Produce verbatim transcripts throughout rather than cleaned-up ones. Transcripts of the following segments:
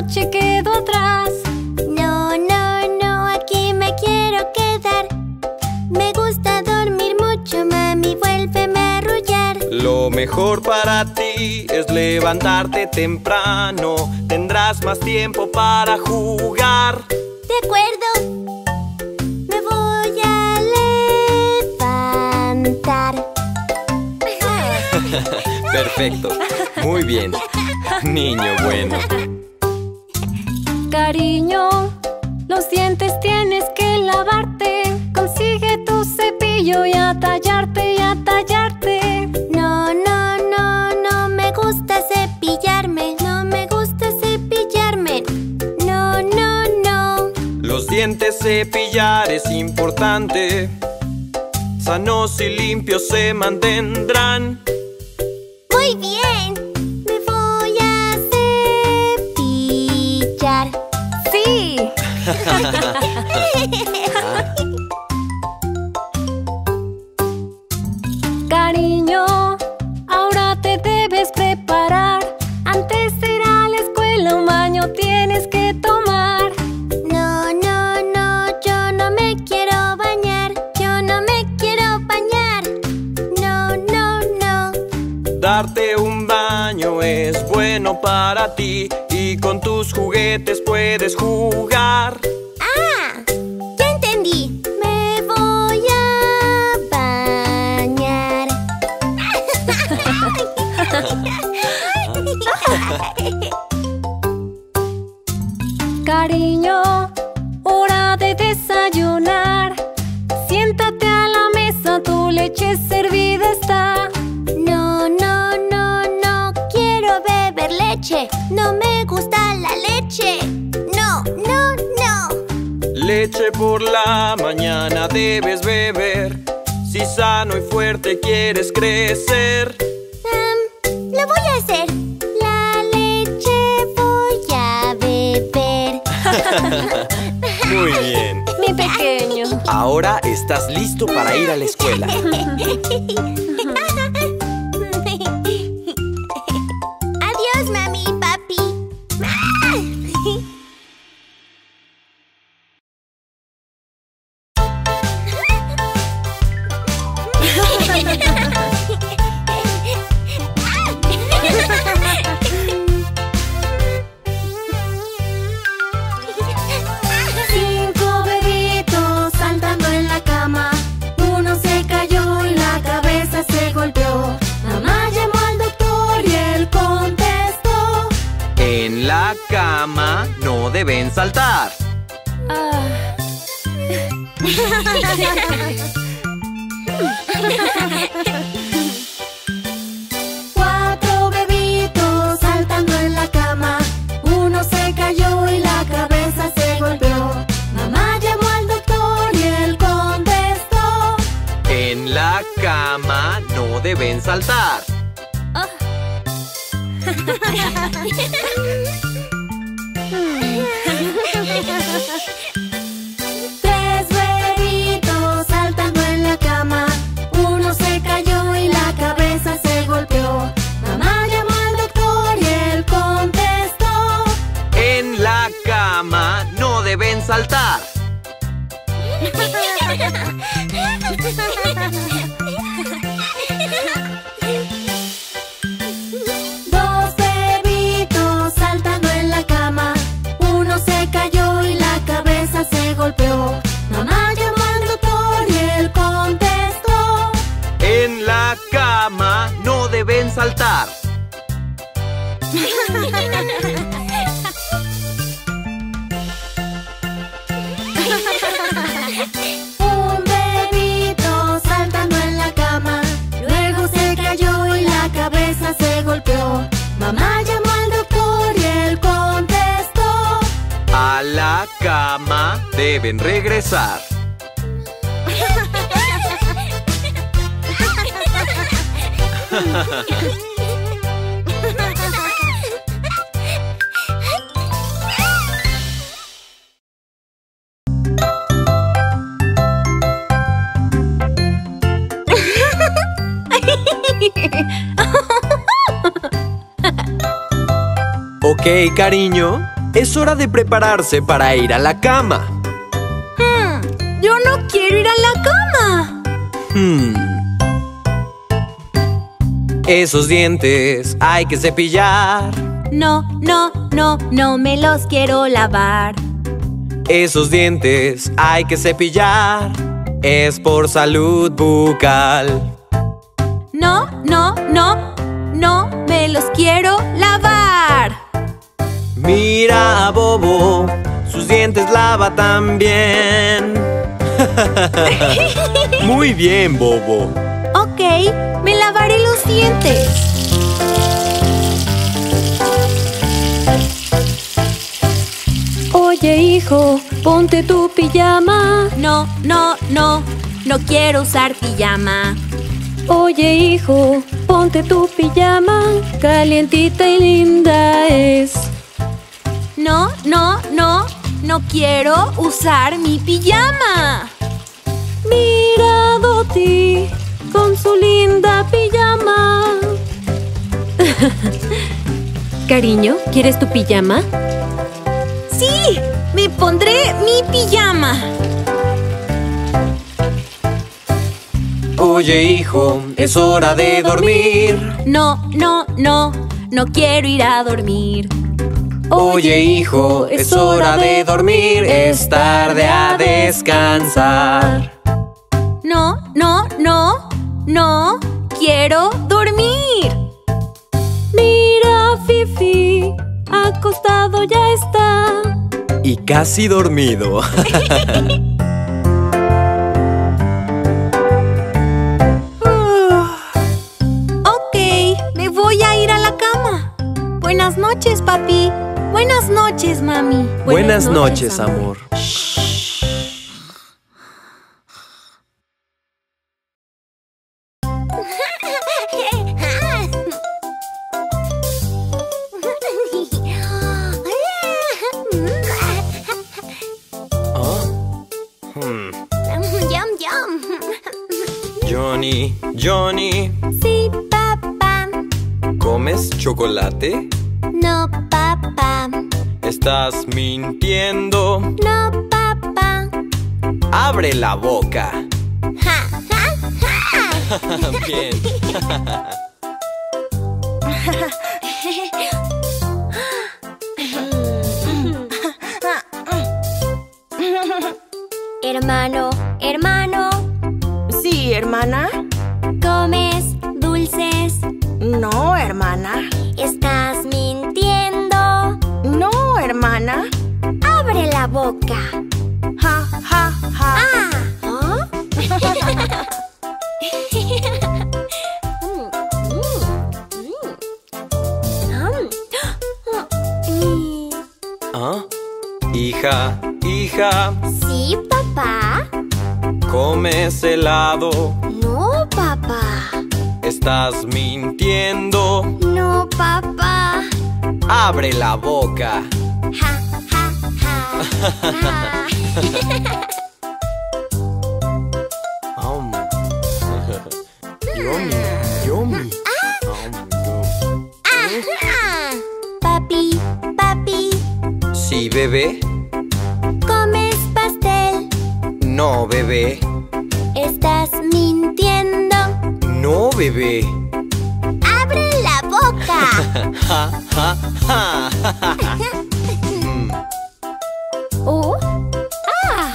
noche quedó atrás. No, no, no, aquí me quiero quedar. Me gusta dormir mucho, mami, vuélveme a arrullar. Lo mejor para ti es levantarte temprano. Tendrás más tiempo para jugar. De acuerdo. Me voy a levantar. Perfecto. Muy bien. Niño bueno. Cariño, los dientes tienes que lavarte. Consigue tu cepillo y a tallarte y a tallarte. No, no, no, no me gusta cepillarme. No me gusta cepillarme. No, no, no. Los dientes cepillar es importante. Sanos y limpios se mantendrán. Muy bien. Me voy a cepillar. ¡Sí! Cariño, ahora te debes preparar. Antes de ir a la escuela un baño tienes que tomar. No, no, no, yo no me quiero bañar. Yo no me quiero bañar. No, no, no. Darte un baño es bueno para ti y con tus juguetes puedes jugar. ¡Ah! Ya entendí. Me voy a bañar. Cariño, hora de desayunar. Siéntate a la mesa, tu leche servida está. No, no, no, no quiero beber leche. No me gusta la leche. No, no, no. Leche por la mañana debes beber si sano y fuerte quieres crecer. Am, lo voy a hacer. La leche voy a beber. Muy bien. Mi pequeño. Ahora estás listo para ir a la escuela. Adiós, mami y papi. Cinco bebitos saltando en la cama. Uno se cayó y la cabeza se golpeó. Mamá llamó al doctor y él contestó: En la cama no deben saltar. ah. Cuatro bebitos saltando en la cama. Uno se cayó y la cabeza se golpeó. Mamá llamó al doctor y él contestó: En la cama no deben saltar. Tres bebitos saltando en la cama. Uno se cayó y la cabeza se golpeó. Mamá llamó al doctor y él contestó: En la cama no deben saltar. Dos bebitos saltando en la cama. Uno se cayó y la cabeza se golpeó. Mamá llamó al doctor y él contestó: En la cama no deben saltar. Un bebito saltando en la cama. Luego se cayó y la cabeza se golpeó. Mamá llamó al doctor y él contestó: A la cama deben regresar. Ok, cariño, Es hora de prepararse para ir a la cama. Hmm, yo no quiero ir a la cama. Hmm. Esos dientes hay que cepillar. No, no, no, no me los quiero lavar. Esos dientes hay que cepillar. Es por salud bucal. No, no, no, no me los quiero lavar. Mira a Bobo, sus dientes lava también. Muy bien, Bobo. Ok, me lavaré los dientes. Oye, hijo, ponte tu pijama. No, no, no, no quiero usar pijama. Oye, hijo, ponte tu pijama. Calientita y linda es. No, no, no, no quiero usar mi pijama. Mira a Dottie con su linda pijama. Cariño, ¿quieres tu pijama? Sí, me pondré mi pijama. Oye, hijo, es hora de dormir. No, no, no, no quiero ir a dormir. Oye, hijo, es hora de dormir. Es tarde a descansar. No, no, no, no quiero dormir. Mira, Fifi, acostado ya está. Y casi dormido. Ok, me voy a ir a la cama. Buenas noches, papi. Buenas noches, mami. Buenas, Buenas noches, noches, amor. Johnny, Johnny. Sí, papá. ¿Comes chocolate? No, papá. ¿Estás mintiendo? No, papá. ¡Abre la boca! Ja, ja, ja. Bien. Hermano, hermano. Sí, hermana. ¿Comes dulces? No, hermana. ¿Estás mintiendo? No, hermana. ¡Abre la boca! Ja, ja, ja. ¡Ah! ¿Oh? ¿Ah? Hija, hija. Sí, papá. ¿Comes helado? No, papá. ¿Estás mintiendo? No, papá. ¡Abre la boca! Ja, ja, ja. Ja. Um. Yummy, yummy. Um. Ajá. Papi, papi. Sí, bebé. ¿Comes pastel? No, bebé. ¿Estás mintiendo? No, bebé. ¡Abre la boca! Ja, ja, ja. Mm. ¿Oh? ¡Ah!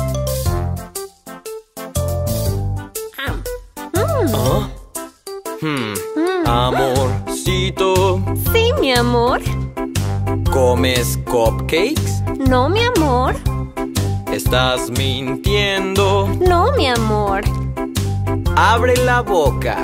¿Ah? Hmm. Amorcito. Sí, mi amor. ¿Comes cupcakes? No, mi amor. ¿Estás mintiendo? No, mi amor. ¡Abre la boca!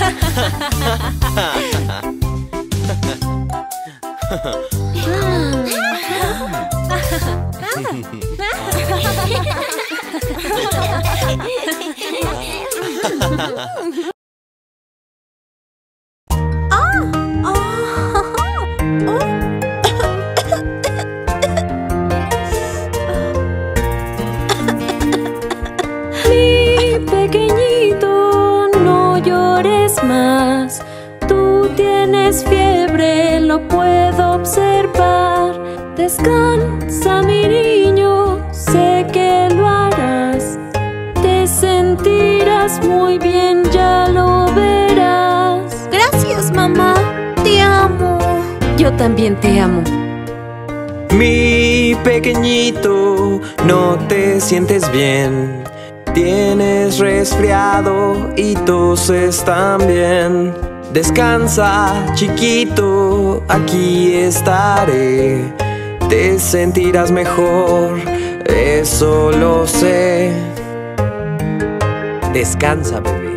Mi pequeñito, no llores más. Tú tienes fiebre, lo puedo observar. Descansa, mi niño, sé que lo harás. Te sentirás muy bien, ya lo verás. Gracias, mamá. Te amo. Yo también te amo. Mi pequeñito, no te sientes bien. Tienes resfriado y toses también. Descansa, chiquito, aquí estaré. Te sentirás mejor, eso lo sé. Descansa, bebé.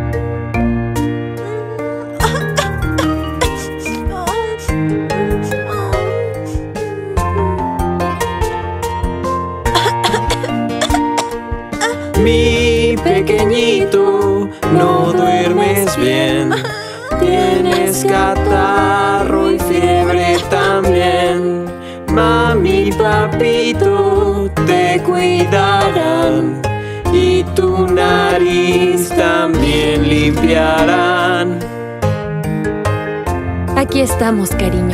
Mi pequeñito, no duermes bien. Tienes catarro y fiebre también. Mami y papito te cuidarán y tu nariz también limpiarán. Aquí estamos, cariño.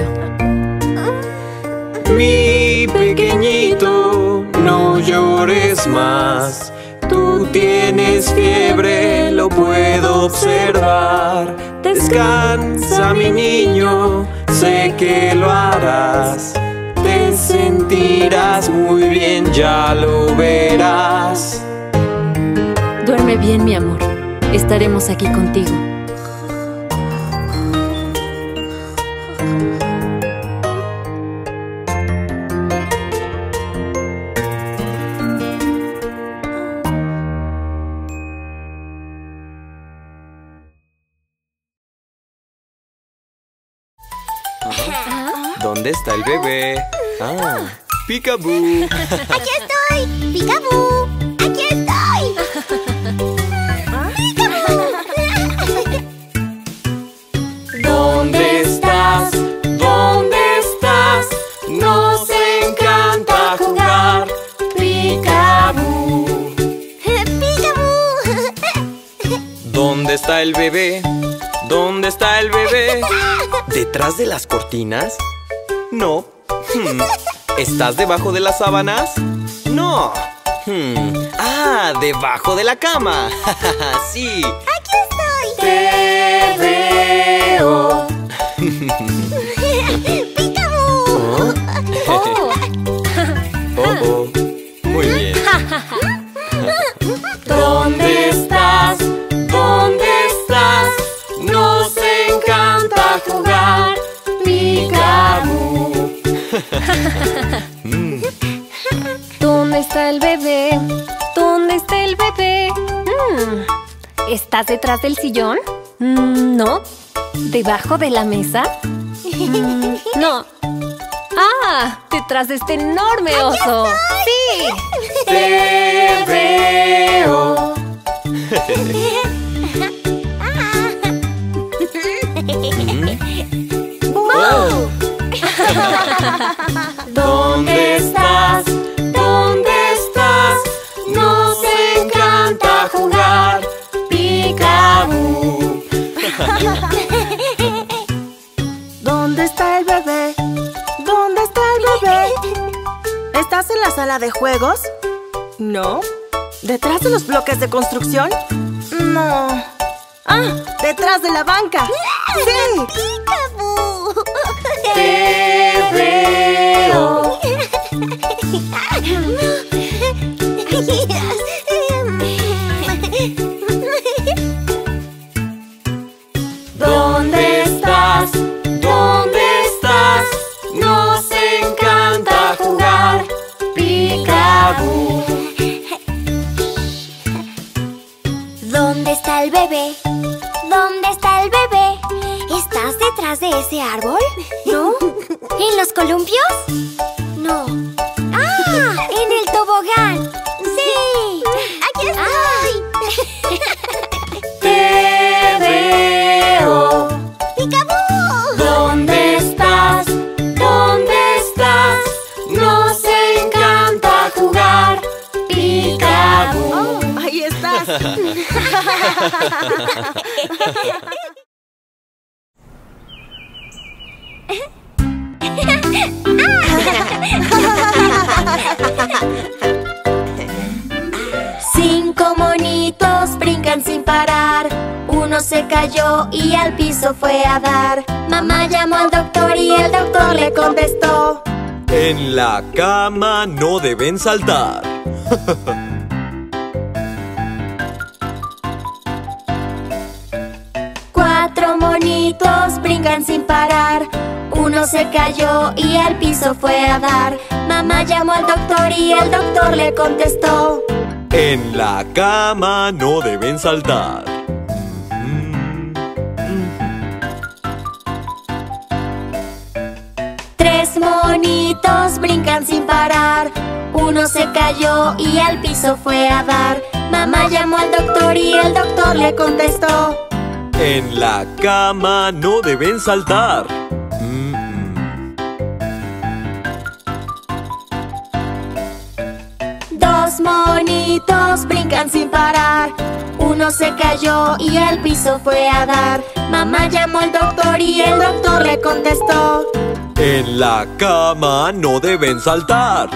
Mi pequeñito, no llores más. Tú tienes fiebre, lo puedo observar. Descansa, mi niño, sé que lo harás. Te sentirás muy bien, ya lo verás. Duerme bien, mi amor. Estaremos aquí contigo. ¿Dónde está el bebé? Ah, Peekaboo. ¡Aquí estoy! ¡Peekaboo! ¡Aquí estoy! ¿Dónde estás? ¿Dónde estás? Nos encanta jugar. Peekaboo. ¡Peekaboo! ¿Dónde está el bebé? ¿Dónde está el bebé? ¿Detrás de las cortinas? No. Hmm. ¿Estás debajo de las sábanas? No. Hmm. Ah, debajo de la cama. Sí. ¡Aquí estoy! Te veo. ¡Peekaboo! Oh. Oh, oh. Muy bien. ¿Dónde estás? ¿Dónde estás? Nos encanta jugar. Peekaboo. Mm. ¿Dónde está el bebé? ¿Dónde está el bebé? Mm. ¿Estás detrás del sillón? Mm, no. ¿Debajo de la mesa? Mm, no. ¡Ah! Detrás de este enorme oso. ¡Sí! Te veo. ¡Wow! ¿Dónde estás? ¿Dónde estás? Nos encanta jugar. Peekaboo. ¿Dónde está el bebé? ¿Dónde está el bebé? ¿Estás en la sala de juegos? No. ¿Detrás de los bloques de construcción? No. Ah, detrás de la banca. ¡Sí! ¡Peekaboo! Te veo. ¿Dónde estás? ¿Dónde estás? Nos encanta jugar. Peekaboo. ¿Dónde está el bebé? ¿Dónde está el bebé? ¿Estás detrás de ese árbol? ¿No? ¿En los columpios? No. ¡Ah! ¡En el tobogán! ¡Sí! ¡Aquí estoy! Te veo. ¡Peekaboo! ¿Dónde estás? ¿Dónde estás? Nos encanta jugar. Peekaboo. Oh, ahí estás. Uno se cayó y al piso fue a dar. Mamá llamó al doctor y el doctor le contestó: en la cama no deben saltar. Cuatro monitos brincan sin parar. Uno se cayó y al piso fue a dar. Mamá llamó al doctor y el doctor le contestó: en la cama no deben saltar. Tres monitos brincan sin parar. Uno se cayó y al piso fue a dar. Mamá llamó al doctor y el doctor le contestó: en la cama no deben saltar. Dos monitos brincan sin parar. Uno se cayó y al piso fue a dar. Mamá llamó al doctor y el doctor le contestó: en la cama no deben saltar.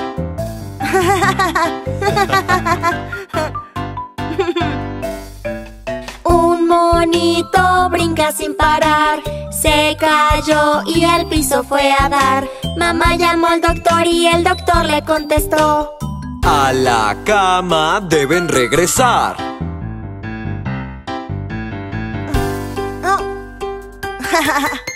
Un monito brinca sin parar. Se cayó y al piso fue a dar. Mamá llamó al doctor y el doctor le contestó: a la cama deben regresar. Oh.